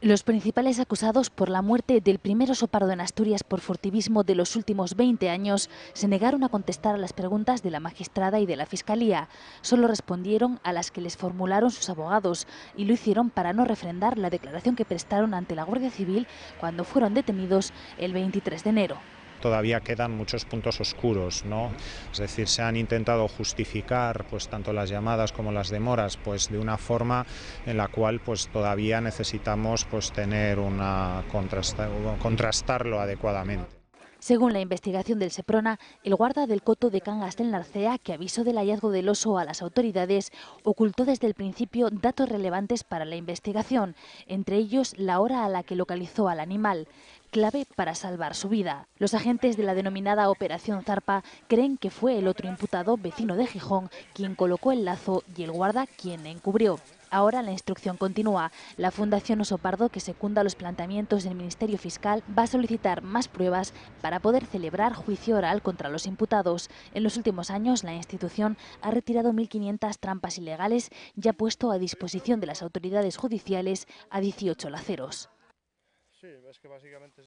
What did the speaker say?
Los principales acusados por la muerte del primer oso pardo en Asturias por furtivismo de los últimos 20 años se negaron a contestar a las preguntas de la magistrada y de la Fiscalía. Solo respondieron a las que les formularon sus abogados y lo hicieron para no refrendar la declaración que prestaron ante la Guardia Civil cuando fueron detenidos el 23 de enero. Todavía quedan muchos puntos oscuros, ¿no? Es decir, se han intentado justificar pues tanto las llamadas como las demoras pues de una forma en la cual pues todavía necesitamos pues tener contrastarlo adecuadamente. Según la investigación del Seprona, el guarda del coto de Cangas del Narcea, que avisó del hallazgo del oso a las autoridades, ocultó desde el principio datos relevantes para la investigación, entre ellos la hora a la que localizó al animal, clave para salvar su vida. Los agentes de la denominada Operación Zarpa creen que fue el otro imputado, vecino de Gijón, quien colocó el lazo y el guarda quien encubrió. Ahora la instrucción continúa. La Fundación Oso Pardo, que secunda los planteamientos del Ministerio Fiscal, va a solicitar más pruebas para poder celebrar juicio oral contra los imputados. En los últimos años, la institución ha retirado 1.500 trampas ilegales y ha puesto a disposición de las autoridades judiciales a 18 laceros.